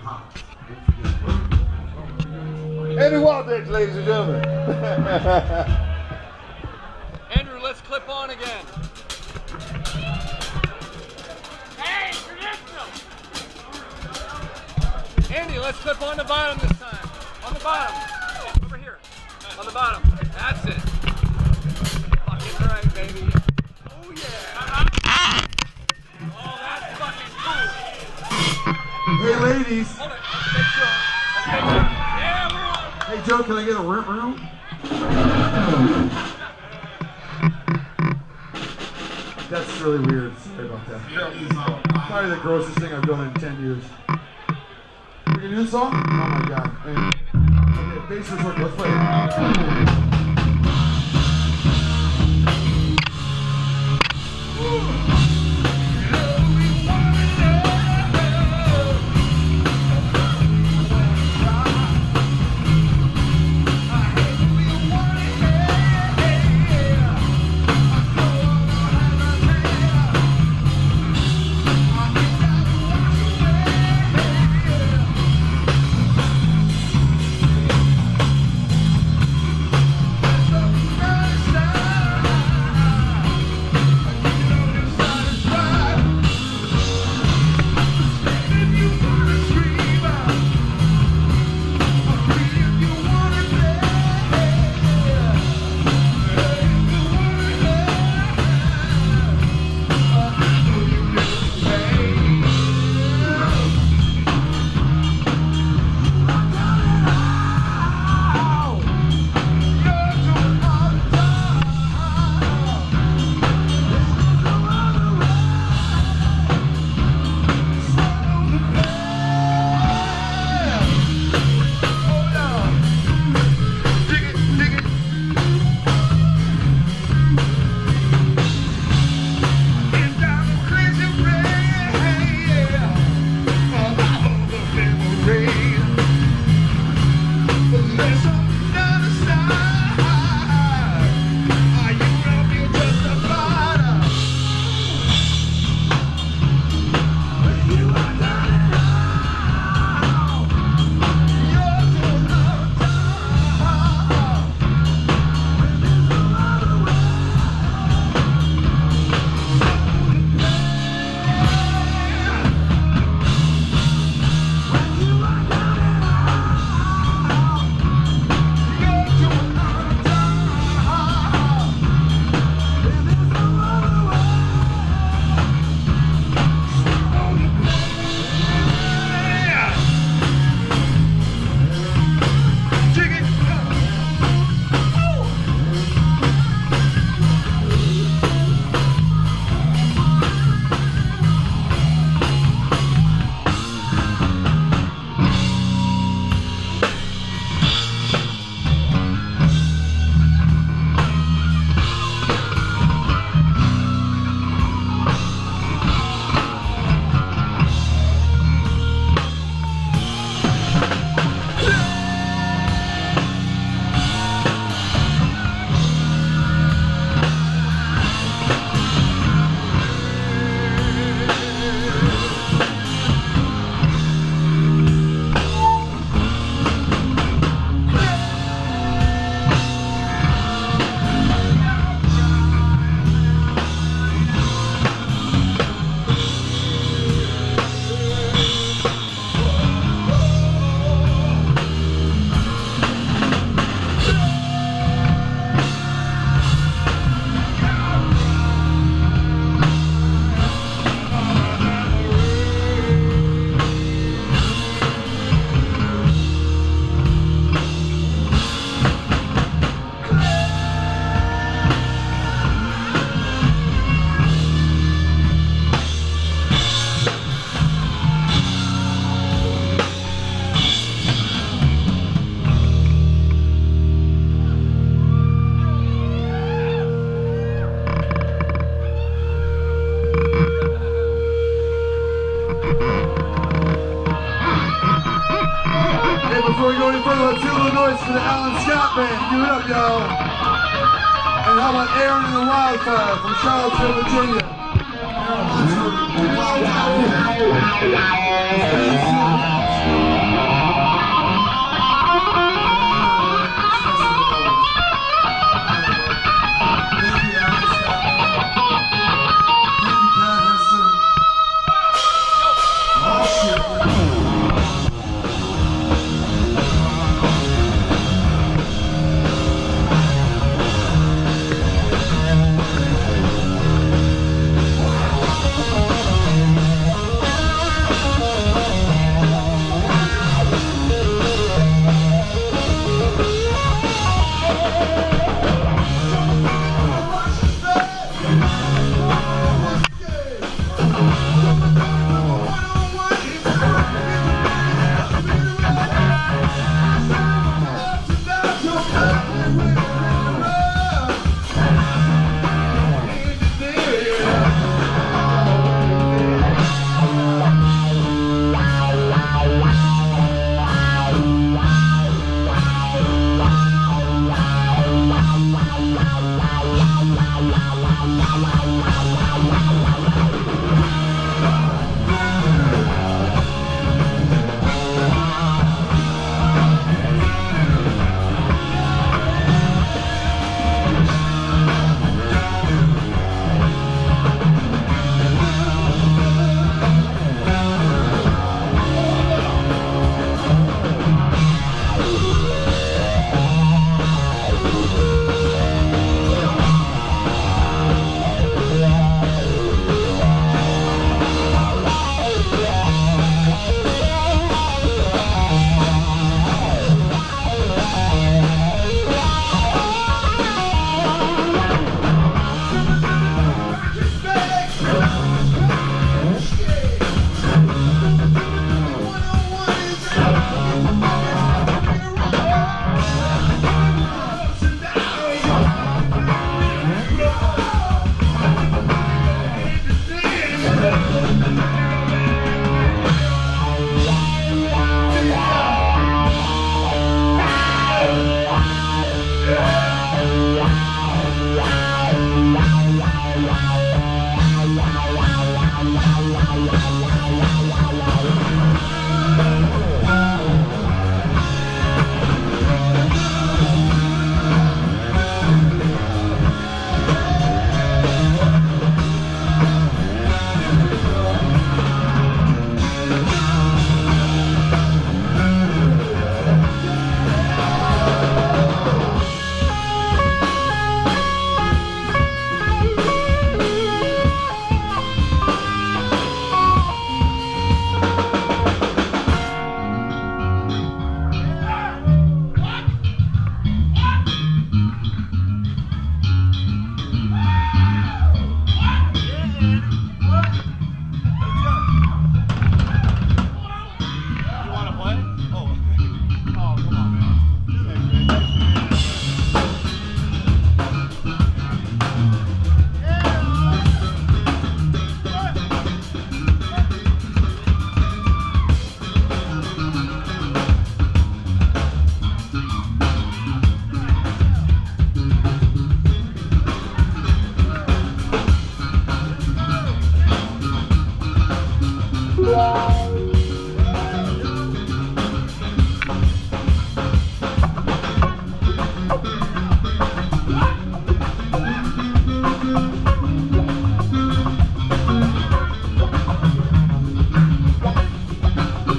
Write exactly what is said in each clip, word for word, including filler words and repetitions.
Andy Walditch, ladies and gentlemen. Andrew, let's clip on again. Hey, traditional! Andy, let's clip on the bottom this time. On the bottom. Over here. On the bottom. That's it. Fucking right, baby. Oh, yeah. Oh, that's fucking cool. Hey, ladies. Hold it. Let's make sure. Let's make sure. Yeah, we're on. Hey, Joe, can I get a rent room? That's really weird. Sorry about that. Probably the grossest thing I've done in ten years. We can do this song? Oh my god. Okay, bass is working. Let's play it. before we go any further, let's do a little noise for the Alan Scott Band. Give it up, y'all. And how about Aaron and the Wildfire from Charlottesville, Virginia? Aaron,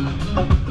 Bye.